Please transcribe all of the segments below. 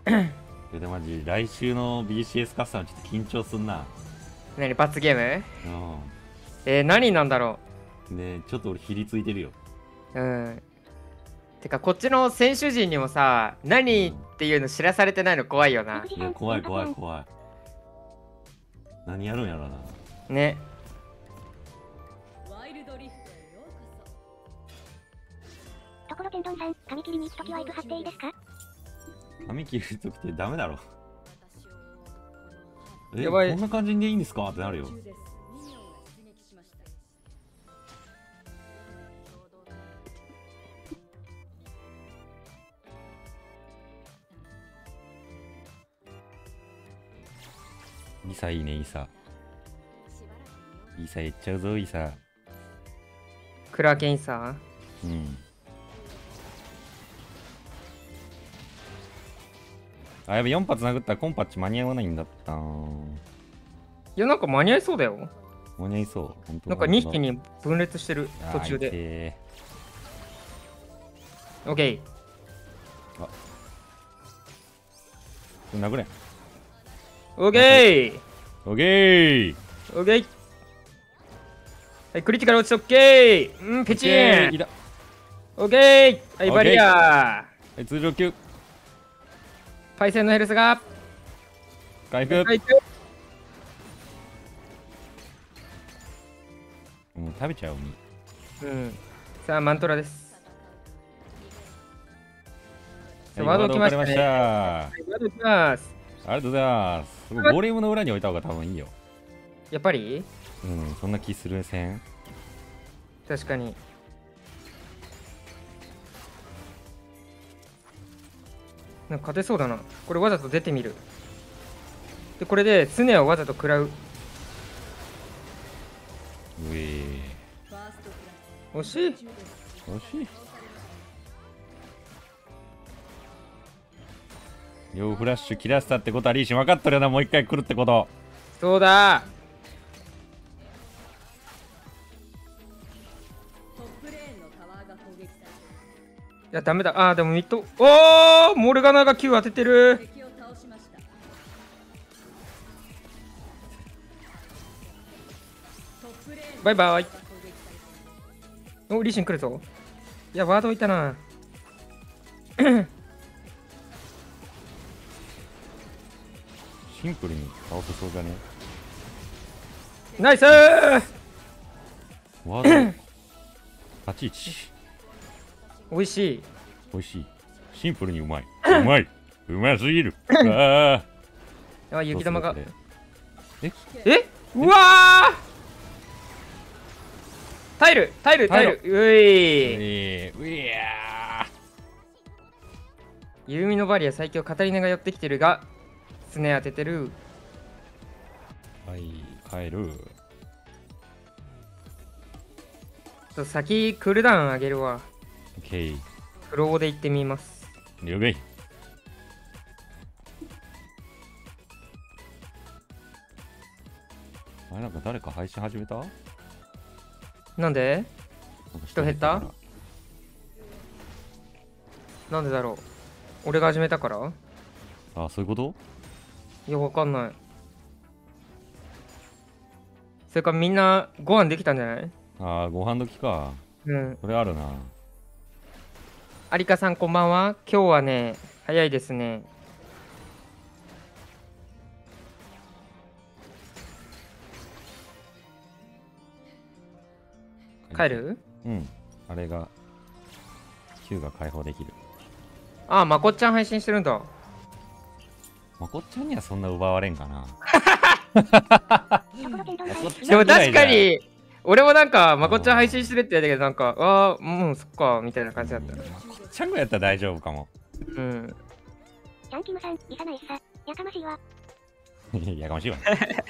でマジ来週の BCS カスタムちょっと緊張すんな。 何罰ゲーム？ う何なんだろん。ねちょっと俺ひりついてるよ。 う。てかこっちの選手陣にもさ、何っていうの知らされてないの怖いよな。 いや怖い怖い怖い。何やるんやろな。 ね。 ところてんどんさん、髪切りに行くときはいつ貼っていいですか？ 髪切るときってダメだろ。 やばい。 こんな感じでいいんですかってなるよ。イーサいいね、イーサ。イーサいっちゃうぞ、イーサ。 クラーケンさ。 うん。あ、やべ、4発殴ったらコンパッチ間に合わないんだったいや、なんか間に合いそうだよ。 間に合いそう。 なんか2匹に分裂してる途中で。オッケー。 あ、殴れん。 オッケー。 オッケー。 オッケー。はい、クリティカル落ちてオッケー。うん、ペチン。オッケー。はい、バリアー。 はい、通常級。 パイセンのヘルスが回復。もう食べちゃうみ。うん。さあ、マントラです。 はい、ワード来ましたね。 ワード来ます。 ありがとうございます。ゴーレムの裏に置いた方が多分いいよ。 やっぱり？ うん、そんな気するせん。 確かに。なんか勝てそうだな。これわざと出てみる。で、これでスネをわざと食らう。惜しい。 惜しい。両フラッシュ切らせたってことはリーシン分かっとるよな、もう一回来るってこと。 そうだ。いや、ダメだ。あー、でもミッド。おー、モルガナが9当ててる。バイバイ。お、リシン来るぞ。いや、ワードいたな。 シンプルに倒せそうじゃね。 ナイスー。 ワード立ち位置。 おいしい。 おいしい。シンプルにうまい。うまい。うますぎる。ああ、雪玉が。 えうわー。タイルうい弓のバリア最強カタリナが寄ってきてるがスネ当ててる。 はい、帰る。 先クールダウン上げるわ。 オッケー。 フローで行ってみます。 了解。あれ、なんか誰か配信始めた？ なんで？人減った？なんでだろう。俺が始めたから？ あ、そういうこと？ いや、わかんない。それからみんなご飯できたんじゃない？ あー、ご飯時か。 うん。 それあるな。 有香さんこんばんは。今日はね、早いですね。帰る？ うん。あれが、Q が解放できる。 ああ、まこっちゃん配信してるんだ。 まこっちゃんにはそんな奪われんかな。 でも確かに、俺もなんか、まこっちゃん配信してるって言ったけど、なんか、ああ、もうそっか、みたいな感じだった。 まこっちゃんがやったら大丈夫かも。 うん。 チャンキムさん、いさないっさ。やかましいわ。 やかましいわ。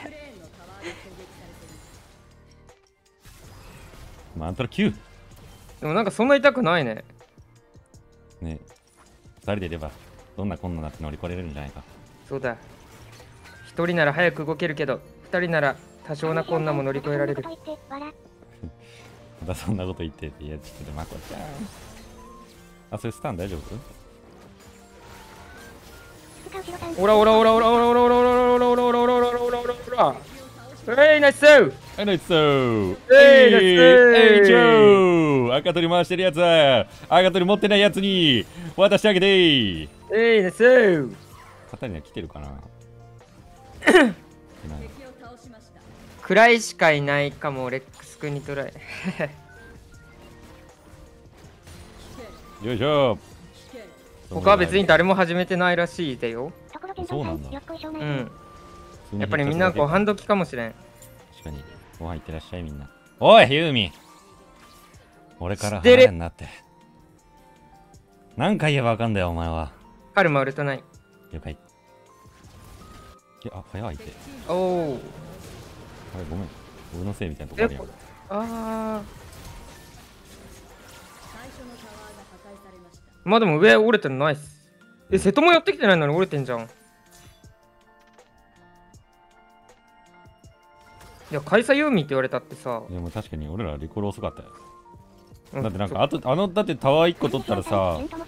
マントラ Q。 でもなんかそんな痛くないね。 ね、2人でいれば、どんな困難だって乗り越えれるんじゃないか。 そうだ。一人なら早く動けるけど、二人なら多少な困難も乗り越えられる。 またそんなこと言ってって、いや、ちょっとまこちゃん。あ、それスタン大丈夫？ オラオラオラオラオラオラオラオラオラオラオラオラオラオラオラオラオラ。ナイス。 はい、ナイスー。 ナイス。 チョー。赤鳥回してるやつは赤鳥持ってないやつに渡してあげてー。 ナイス。 カタリナ来てるかな。 くらいしかいないかも。レックス君にトライ。 よいしょ。 他は別に誰も始めてないらしいでよ。 そうなんだ。 うん。やっぱりみんなご飯時かもしれん。 確かに。ご飯行ってらっしゃいみんな。おいユーミン、俺から離れんなって。何回言えばわかんだよお前は。 カルマウルトない。 了解。あ、早いて。 おお。 あれごめん。俺のせいみたいなとこあるやん。 ああ。まあでも上折れてるのナイス。瀬戸もやってきてないのに折れてんじゃん。いや、開催ユーミンって言われたってさ。 いやもう確かに俺らリコール遅かったよ。 うん、 だってなんかあとだってタワー1個取ったらさ、ス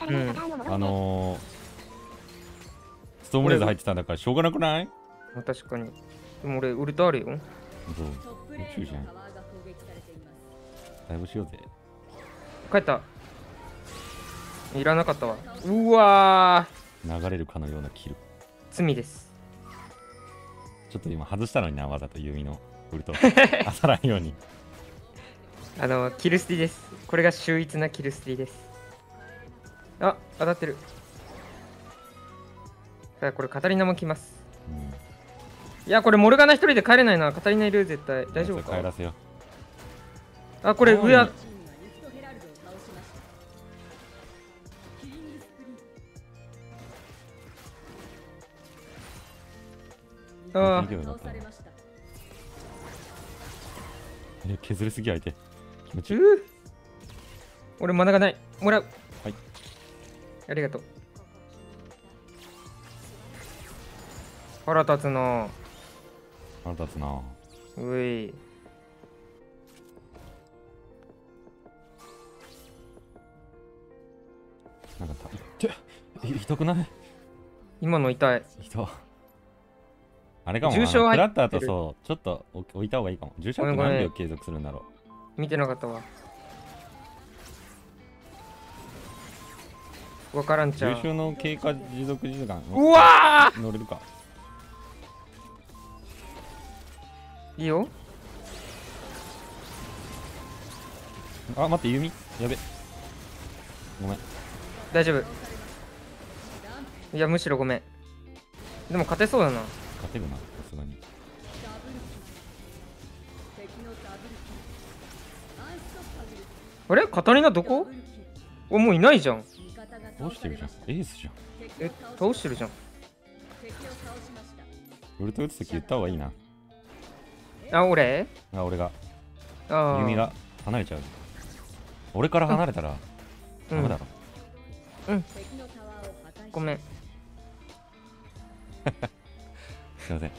トームレーザー入ってたんだからしょうがなくない？ まあ、確かに。でも俺ウルトあるよ。 そう。宇宙じゃん。だいぶしようぜ。 帰った。いらなかったわ。うわー。流れるかのようなキル。 罪です。 ちょっと今外したのにな、わざと弓のウルト。当たらんように。 キルスティです。これが秀逸なキルスティです。あ、当たってる。さあ、これカタリナも来ます。 うん、 いや、これモルガナ一人で帰れないな。カタリナいる、絶対。大丈夫か？ 帰らせよ。 あ、これ上は。ああ。 削りすぎ相手。気持ちいい。 俺マナがない。もらう。 はい。 ありがとう。腹立つな。 腹立つな。 うい。 なんか痛くない？ 今の痛い。 痛。あれかもな。 重傷入ってる。 食らった後そう、ちょっと置いた方がいいかも。重傷って何秒継続するんだろう。見てなかったわ。わからんちゃう。 重傷の経過持続時間。 うわー乗れるか。 いいよ。 あ、待って、弓やべ。ごめん。 大丈夫。いや、むしろごめん。でも勝てそうだな。 勝てるな、さすがに。 あれカタリナどこ？お、もういないじゃん。 倒してるじゃん。エースじゃん。 倒してるじゃん。 ウルト打つとき言った方がいいな。 あ、俺が。 あ、 弓が離れちゃう。俺から離れたらダメだろ。 うん。ごめん。 すいません。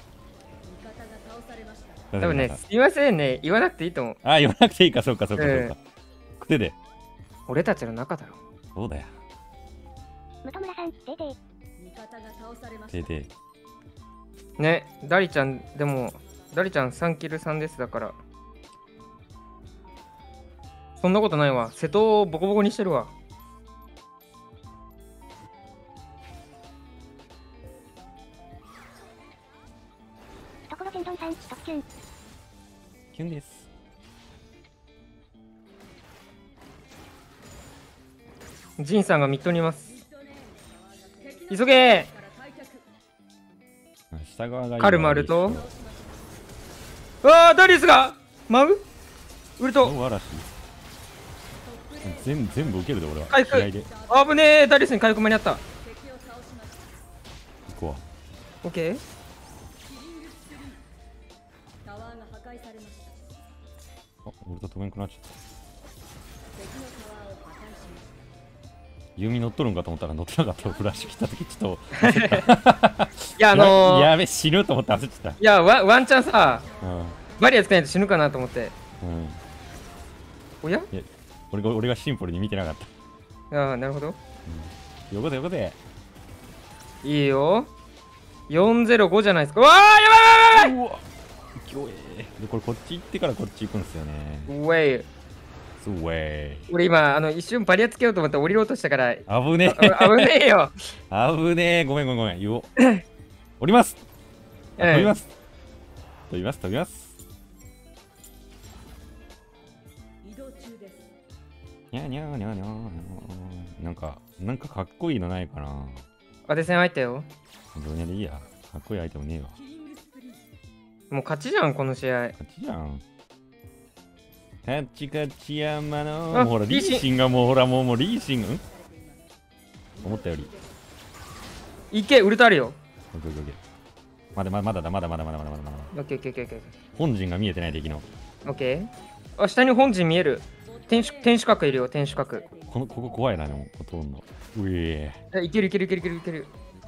多分ね、すいませんね。言わなくていいと思う。 あ、言わなくていいか、そうか。癖で。 俺たちの中だろ。 そうだよ。 本村さん、 てて。 ね、ダリちゃん、でも、ダリちゃん3キル3ですだから。そんなことないわ。瀬戸をボコボコにしてるわ。 ところ天丼さん、特キュン。 キュンです。 ジンさんがミッドにいます。急げ下側がカルマルと。ああ、ダリウスが舞うウルト。 全部受けるで俺は。 回復。危ねえ、ダリウスに回復間に合った。 行こう。オッケー。 あ、ウルト止めんくなっちゃった。弓乗っとるんかと思ったら乗ってなかった。フラッシュ来た時ちょっといややべ、死ぬと思って焦っちゃった。 いや、ワンチャンさ、バリア使えないと死ぬかなと思って。おや？ いや、俺がシンプルに見てなかった。 ああ、なるほど。 よこせ。 いいよ。 405じゃないですか。うわー、やばいやばいやばい。 うわ強えでこれこっち行ってからこっち行くんですよね。 ウェイ。 すウェイ俺今、一瞬バリアつけようと思って降りろうとしたから、 危ね危ねえよ。 え危ねえごめんごめんごめん言おう降りますあ飛びます飛びます飛びますにゃーにゃーにゃーにゃーなんかかっこいいのないかな。 当て戦入ったよ。 どうにゃでいいや。かっこいいアイテムねえわ。 もう勝ちじゃん、この試合。 勝ちじゃん。勝ち勝ち山の。 あもうほら、リーシンがもうほら、もうリーシン、思ったより。 いけ、ウルトあるよ。 オッケーオッケーオッケー。まだまだだ、まだまだまだまだまだまだ。 オッケーオッケーオッケーオッケー。 本陣が見えてない敵の。 オッケー。あ、下に本陣見える。天守閣いるよ、天守閣。 ここ怖いな、でも、ほとんど。うえー。いけるいけるいけるいけるいける。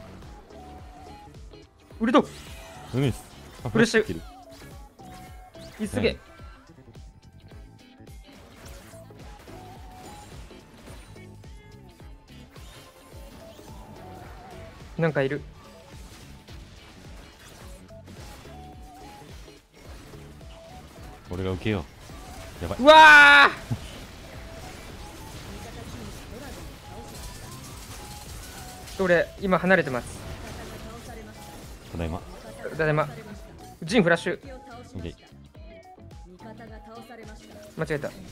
ウルトうめっす。 フレッシュ。急げ。なんかいる。 俺が受けよう。やばい。 うわー俺、今離れてます。 ただいま。 ただいま。ジンフラッシュ。 オッケー。 間違えた。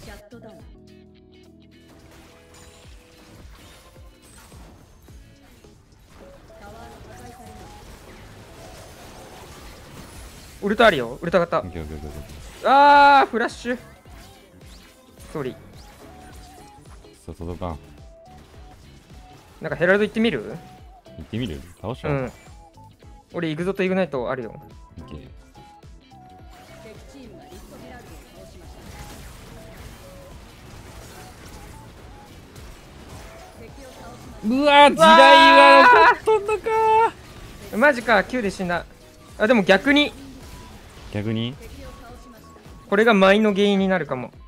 ウルトあるよ、ウルト型。 オッケーオッケーオッケーオッケあー、フラッシュ。ソーリー。 そう、届かん。 なんかヘラルド行ってみる？ 行ってみる倒しちゃう。 うん。俺、イグゾとイグナイトあるよ。 オッケー。うわ時代は残っとんのかマジか、9で死んだ。あ、でも逆に、 逆にこれが舞の原因になるかも。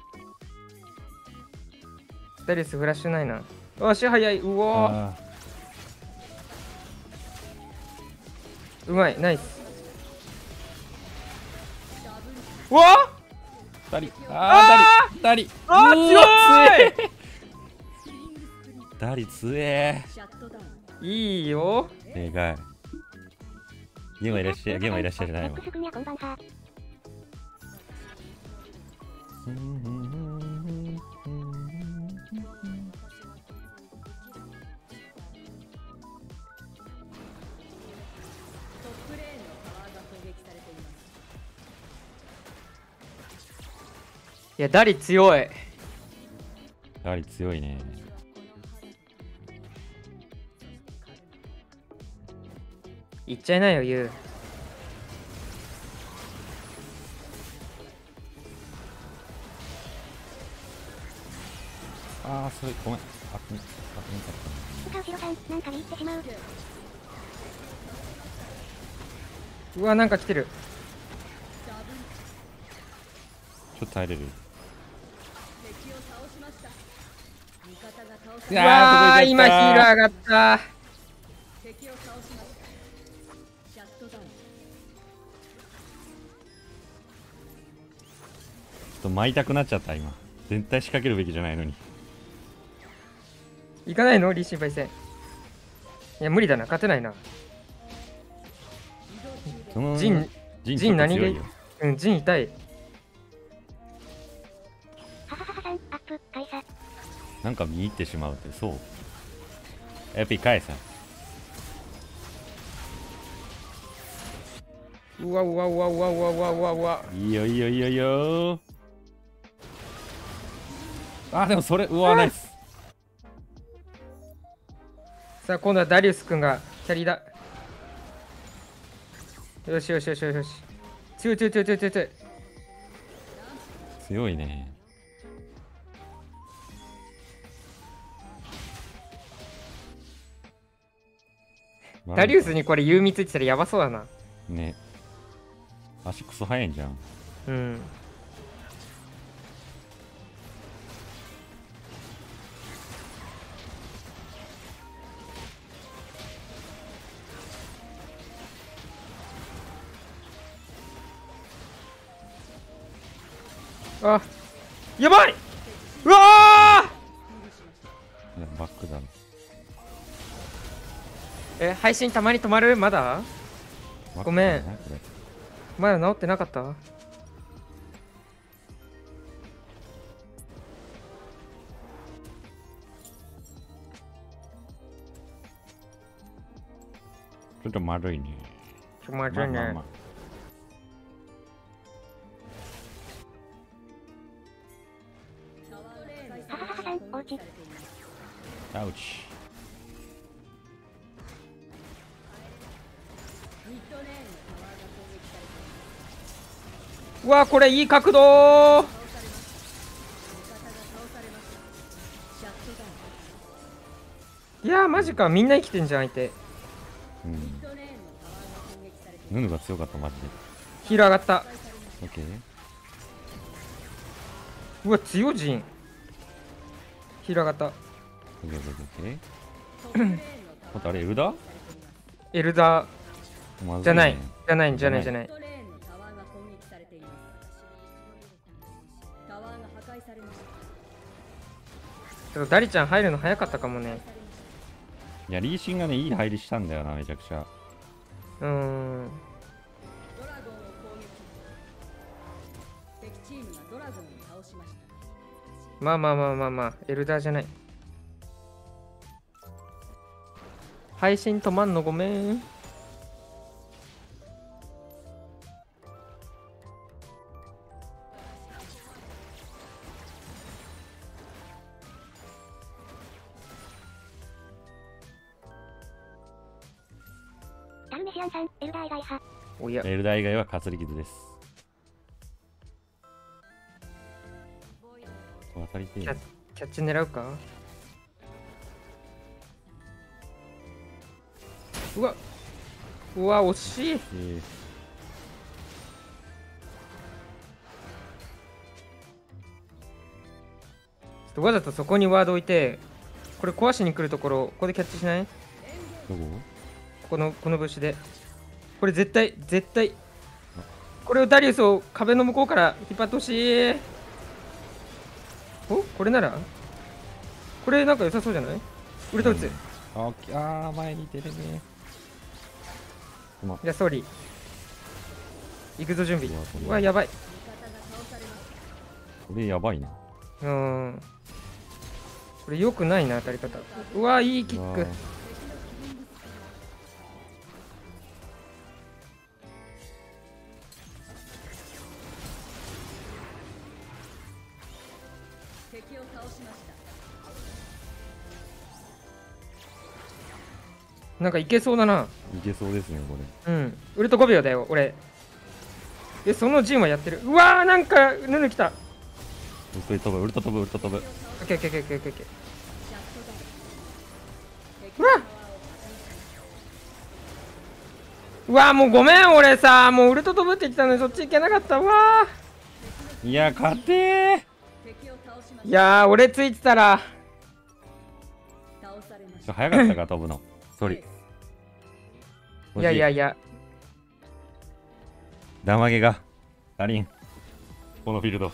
ダリスフラッシュないな。足早い。うわー。うまい、ナイス。うわダリダリあー強いダリ強えいいよ。 でかいゲームいらっしゃいゲームいらっしゃいじゃないわいや、ダリ強い。 ダリ強いね。 いっちゃいなよ、ユウ。 ああ、それごめん。あ、見た後ろさん、なんか見入ってしまう。 うわ、なんか来てる。 ちょっと耐えれる。 うわー、今ヒール上がった。 ちょっと舞いたくなっちゃった今。絶対仕掛けるべきじゃないのに。 行かないのリーシンパイ戦。いや、無理だな、勝てないな。ジン何で？うん、ジン痛い。 ははははさん、アップ、返さ。 なんか見入ってしまうって、そう。やっぱり返さ。 うわうわうわうわうわうわうわうわ。 いいよいいよいいよいいよ。あ、でもそれ、うわ、ナイス。 さあ、今度はダリウス君がキャリーだ。よしよしよしよしよし。強い強い強い強い強い強い。 強いね。 ダリウスにこれ優味ついてたらやばそうだな。 ね。足クソ速いんじゃん。 うん。 あ、やばい。うわいやバックだろ。 ー。配信たまに止まる？まだごめんバックだなこれ。 まだ治ってなかった？ ちょっと丸いね。 まずいね。 まあははははさん、おうち。 アウチ。 うわ、これいい角度ー。いやー、マジか。みんな生きてんじゃん、相手。 うんヌヌが強かったマジで。 ヒール上がった。 オッケー。 うわ、強人。ヒール上がった。 オッケーオッケー。あとあれエルダー？ エルダまずいねーじゃない。じゃない。じゃない。じゃない。 レーンのタワーが攻撃されています。タワーが破壊されました。 ちょっとダリちゃん入るの早かったかもね。 いやリーシンがねいい入りしたんだよなめちゃくちゃ。 うーん。 ドラゴンを攻撃。敵チームがドラゴンを倒しました。 まあまあまあまあまあ、エルダーじゃない。配信止まんのごめん。 ダルメシアンさん、エルダー以外派。 おや、 エルダー以外はかすり傷です。渡りてえな。 キャッチ狙うか。うわ、うわ、惜しい。ちょっとわざとそこにワード置いて、これ壊しに来るところ、ここでキャッチしない？ どこ？ このブッシュで。これ絶対、これをダリウスを壁の向こうから引っ張ってほしい。お、これならこれなんか良さそうじゃない？ウルト打つ。 前に出るね。 じゃあ、ソーリー。行くぞ、準備。 うわこれうわ、やばい。 これやばいな。 これ良くないな、当たり方。うわ、いいキック。 敵を倒しました。 なんかいけそうだな。 いけそうですねこれ。 うん。ウルト5秒だよ、俺。で、そのジンはやってる。うわー、なんか、ヌヌ来た。 ウルト飛ぶウルト飛ぶウルト飛ぶ。 オッケーオッケーオッケーオッケーオッケー。うわうわもうごめん、俺さ、もうウルト飛ぶって言ってたのにそっち行けなかったわいや勝てー。 いやー、俺ついてたら。 早かったか飛ぶの。ソリ。 いやいやいや。 ダマゲが足りん。このフィールド。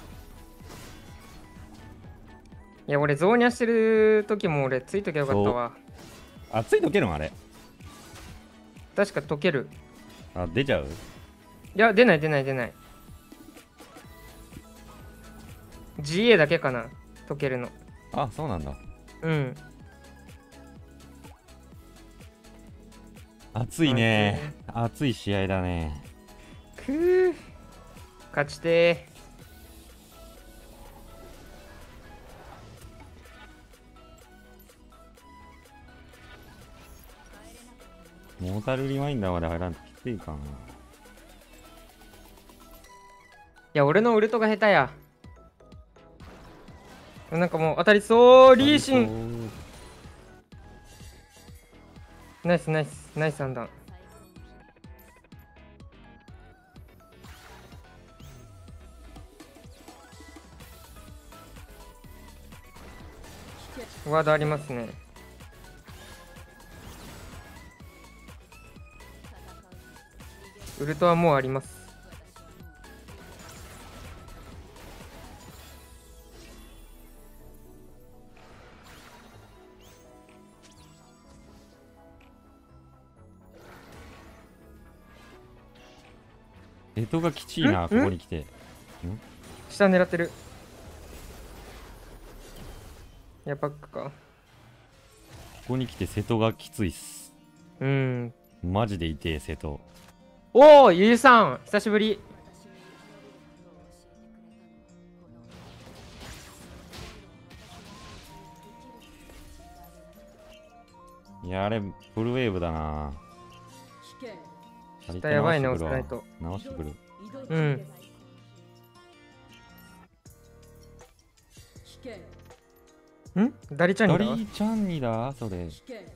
いや、俺ゾーニャしてる時も俺ついときゃよかったわ。 あ、ついとけるのあれ。 確か溶ける。 あ、出ちゃう？ いや、出ない。GA だけかな、溶けるの。 あ、そうなんだ。 うん。 熱いね。熱い試合だね。 くー。勝ちてー。モータルリマインダーまで入らんときついかな。いや、俺のウルトが下手や。なんかもう当たりそう。リーシン。ナイス判断。ワードありますね。ウルトはもうあります。 瀬戸がきちいな、ここに来て。 下狙ってる。いや、バックか。 ここに来て瀬戸がきついっす。 うん。 マジで痛え、瀬戸。 おお、ゆうさん、久しぶり。 いや、あれ、フルウェーブだな。 下やばいね、 直してくるわ押さないと。 直してくる。 うん。んダリちゃんにだダリーちゃんにだそれ。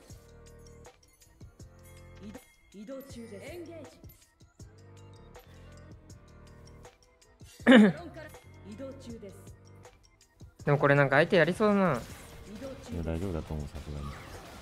移動中です。エンゲージ。移動中です。 でもこれなんか相手やりそうだな。 いや、大丈夫だと思う、さすがに。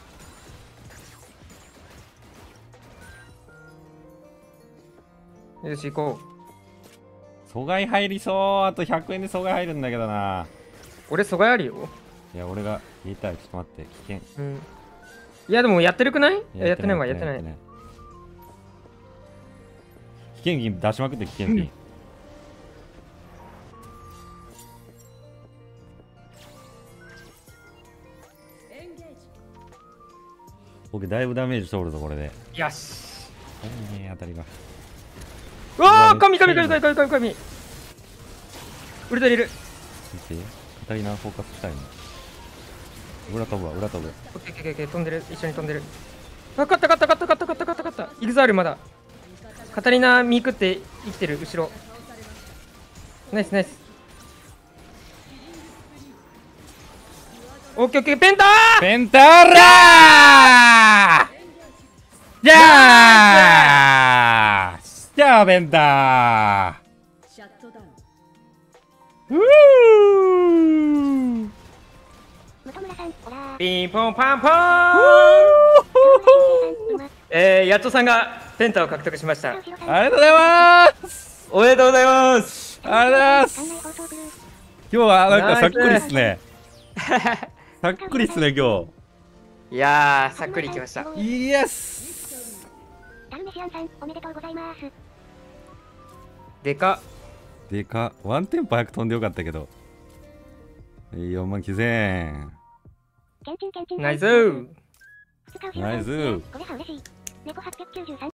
よし、行こう。 阻害入りそう。あと100円で阻害入るんだけどな。 俺、阻害あるよ。 いや、俺が言いたい。ちょっと待って、危険。 うん。いや、でもやってるくない？いや、やってないわ、 ややってない。 危険品出しまくって、危険品。僕、だいぶダメージ通るぞ、これで。 よし。 いいね、当たりが。 うわー、神。ウルト入れる。 見て、カタリナフォーカスしたいの。裏飛ぶわ、裏飛ぶ。 オッケー、飛んでる。一緒に飛んでる。あ、勝った。イグザールまだ。カタリナミークって生きてる、後ろ。ナイス。オッケー、ペンターペンターラーじゃあペンタシャットダウン。 本村さん、ほらー。 ピンポンパンポーンやっとさんがペンタを獲得しました。 ーありがとうございますおめでとうございます。 ありがとうございます今日はなんかさっくりっすね。さっくりっすね、今いやー、さっくりきました。 日。イエスダルメシアンさん、おめでとうございます。 でかでか、ワンテンポ早く飛んでよかったけど。4万9000円。 ケンチン。 ナイスー。 2日後ろナイスー。 これは嬉しい。猫893